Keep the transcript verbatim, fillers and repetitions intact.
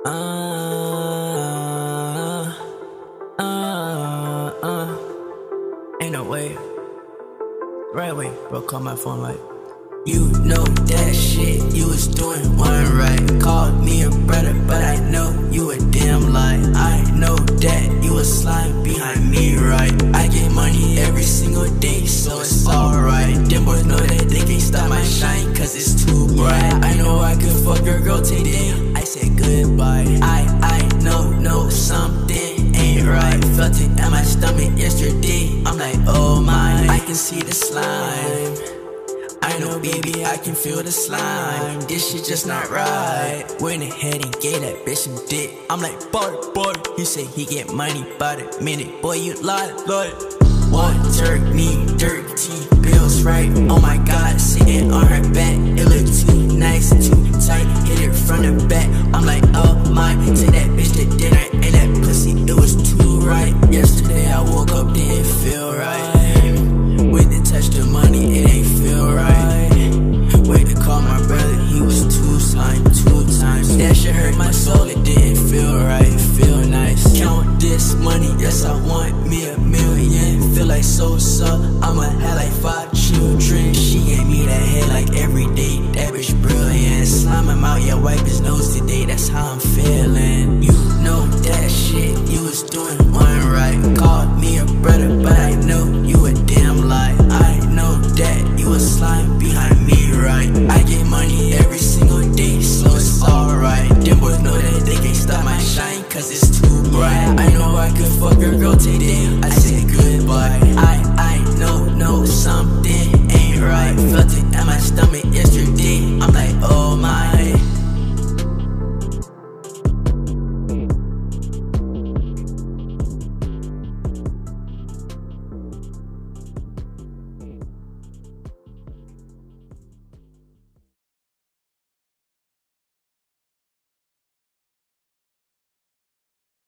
Uh, uh, uh, ain't no way. Right away, bro, call my phone like, you know that shit you was doing one right. Called me a brother, but I know you a damn lie. I know that you a slime behind me, right? I get money every single day, so it's alright. Them boys know that they can't stop my shine, cause it's too bright. I know I could fuck your girl today, I said goodbye. I, I know, know something ain't right. Felt it in my stomach yesterday, I'm like, oh my. I can see the slime, I know, baby, I can feel the slime. This shit just not right. Went ahead and gave that bitch some dick. I'm like, boy, boy. He say he get money by the minute. Boy, you lie, lie. One jerk me, dirty bills, right? Oh my god, sitting on her back, it look too